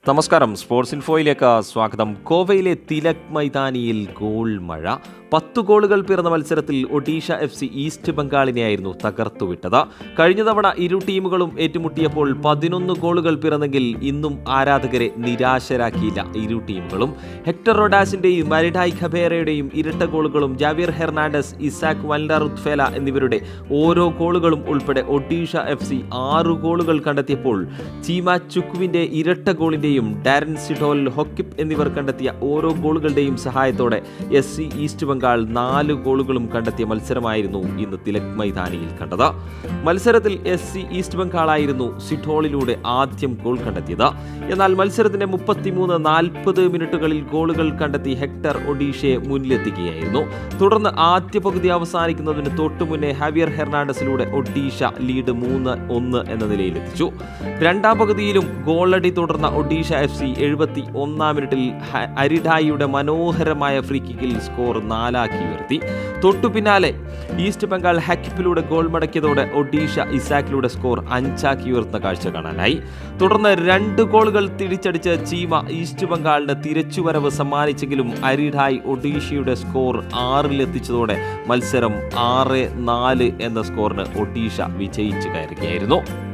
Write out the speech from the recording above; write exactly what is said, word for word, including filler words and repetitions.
നമസ്കാരം, സ്പോർട്സ് ഇൻഫോയിലേക്ക് സ്വാഗതം. ഗോവയിലെ തിലക് മൈതാനിയിൽ ഗോൾ മഴ. പത്തു ഗോളുകൾ പിറന്ന മത്സരത്തിൽ ഒഡീഷ എഫ് സി ഈസ്റ്റ് ബംഗാളിനെയായിരുന്നു തകർത്തുവിട്ടത്. കഴിഞ്ഞ തവണ ഇരു ടീമുകളും ഏറ്റുമുട്ടിയപ്പോൾ പതിനൊന്ന് ഗോളുകൾ പിറന്നെങ്കിൽ ഇന്നും ആരാധകരെ നിരാശരാക്കിയില്ല ഇരു ടീമുകളും. ഹെക്ടർ റോഡാസിന്റെയും മരിഡായ് ഖബേറയുടെയും ഇരട്ട ഗോളുകളും ജാവിയർ ഹെർണാണ്ടസ്, ഇസാക് വൽഡറുത്ഫേല എന്നിവരുടെ ഓരോ ഗോളുകളും ഉൾപ്പെടെ ഒഡീഷ എഫ് സി ആറു ഗോളുകൾ കണ്ടെത്തിയപ്പോൾ ചീമ ചുക്കുവിന്റെ ഇരട്ട ഗോളിന്റെ ഡാരൻ സിഡോൽ, ഹൊക്കിപ്പ് എന്നിവർ കണ്ടെത്തിയ ഓരോ ഗോളുകളുടെയും സഹായത്തോടെ എസ് സി ഈസ്റ്റ് ബംഗാൾ നാല് ഗോളുകളും കണ്ടെത്തിയ മത്സരമായിരുന്നു ഇന്ന് തിലക് മൈതാനിയിൽ കണ്ടത്. മത്സരത്തിൽ എസ് സി ഈസ്റ്റ് ബംഗാളായിരുന്നു സിഡോളിലൂടെ ആദ്യം ഗോൾ കണ്ടെത്തിയത്. എന്നാൽ മത്സരത്തിന്റെ മുപ്പത്തിമൂന്ന് നാൽപ്പത് മിനിറ്റുകളിൽ ഗോളുകൾ കണ്ടെത്തി ഹെക്ടർ ഒഡീഷയെ മുന്നിലെത്തിക്കുകയായിരുന്നു. തുടർന്ന് ആദ്യ പകുതി അവസാനിക്കുന്നതിന് തൊട്ടുമുന്നേ ഹാവിയർ ഹെർണാണ്ടസിലൂടെ ഒഡീഷ ലീഡ് മൂന്ന് ഒന്ന് എന്ന നിലയിലെത്തിച്ചു. രണ്ടാം പകുതിയിലും ഗോളടി തുടർന്ന ഒഡീഷ എഫ് സി എഴുപത്തി ഒന്നാം മിനിറ്റിൽ അരിഡായിയുടെ മനോഹരമായ ഫ്രീ കിക്കിൽ സ്കോർ നാലാക്കി ഉയർത്തി. തൊട്ടു പിന്നാലെ ഈസ്റ്റ് ബംഗാൾ ഹക്കിപ്പിലൂടെ ഗോൾ മടക്കിയതോടെ ഒഡീഷ ഇസാക്കിലൂടെ സ്കോർ അഞ്ചാക്കി ഉയർത്തുന്ന കാഴ്ച കാണാനായി. തുടർന്ന് രണ്ട് ഗോളുകൾ തിരിച്ചടിച്ച് ചീമ ഈസ്റ്റ് ബംഗാളിന് തിരിച്ചുവരവ് സമ്മാനിച്ചെങ്കിലും അരിഡായി ഒഡീഷയുടെ സ്കോർ ആറിലെത്തിച്ചതോടെ മത്സരം ആറ് നാല് എന്ന സ്കോറിന് ഒഡീഷ വിജയിച്ചു കയറുകയായിരുന്നു.